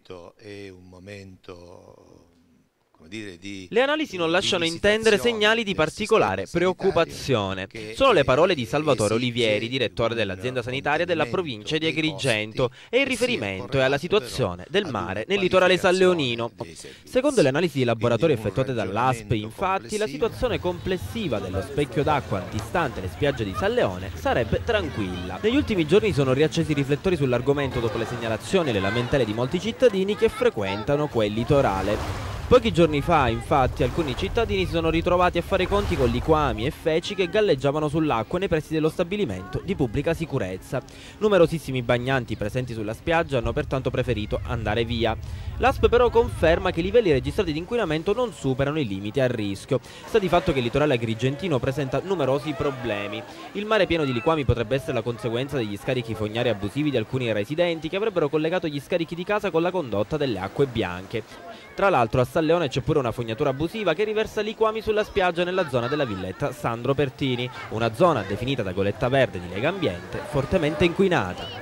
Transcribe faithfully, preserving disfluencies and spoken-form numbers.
momento è un momento, come dire, di Le analisi non di lasciano intendere segnali di visitazione del particolare sistema sanitario preoccupazione. che Sono le eh, parole di Salvatore esige Olivieri, direttore un dell'azienda sanitaria della contenimento provincia di dei Agrigento, costi e il che sia riferimento è alla correlato però situazione del ad mare una nel litorale salleonino. qualificazione dei servizi. Secondo le analisi di laboratorio Quindi un effettuate dall'A S P, ragionamento infatti, la complessivo. situazione complessiva dello specchio d'acqua antistante le spiagge di Salleone sarebbe tranquilla. Negli ultimi giorni sono riaccesi i riflettori sull'argomento dopo le segnalazioni e le lamentele di molti cittadini che frequentano quel litorale. Pochi giorni fa, infatti, alcuni cittadini si sono ritrovati a fare i conti con liquami e feci che galleggiavano sull'acqua nei pressi dello stabilimento di pubblica sicurezza. Numerosissimi bagnanti presenti sulla spiaggia hanno pertanto preferito andare via. L'A S P però conferma che i livelli registrati di inquinamento non superano i limiti a rischio. Sta di fatto che il litorale agrigentino presenta numerosi problemi. Il mare pieno di liquami potrebbe essere la conseguenza degli scarichi fognari abusivi di alcuni residenti che avrebbero collegato gli scarichi di casa con la condotta delle acque bianche. Tra l'altro a Salleone c'è pure una fognatura abusiva che riversa liquami sulla spiaggia nella zona della villetta Sandro Pertini, una zona definita da Goletta Verde di Legambiente fortemente inquinata.